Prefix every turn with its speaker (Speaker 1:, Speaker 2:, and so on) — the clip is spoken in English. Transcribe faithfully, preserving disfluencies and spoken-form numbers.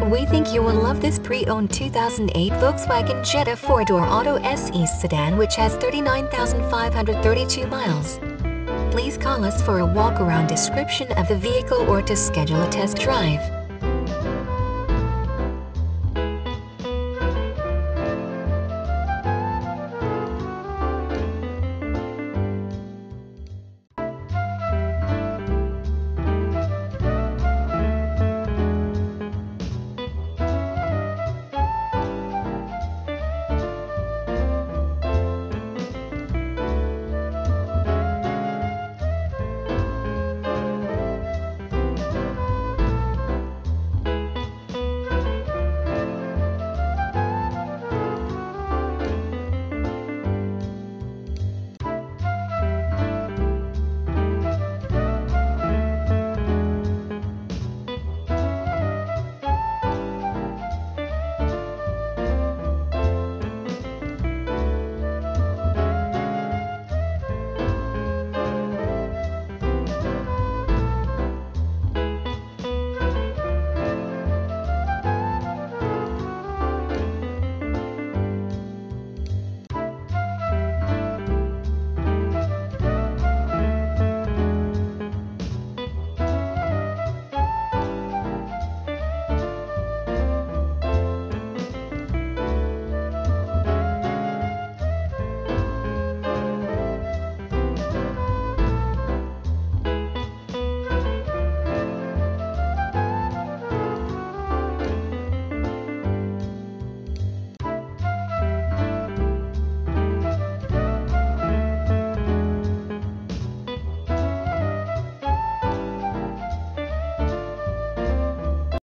Speaker 1: We think you will love this pre-owned two thousand eight Volkswagen Jetta four-door Auto S E Sedan, which has thirty-nine thousand five hundred thirty-two miles. Please call us for a walk-around description of the vehicle or to schedule a test drive.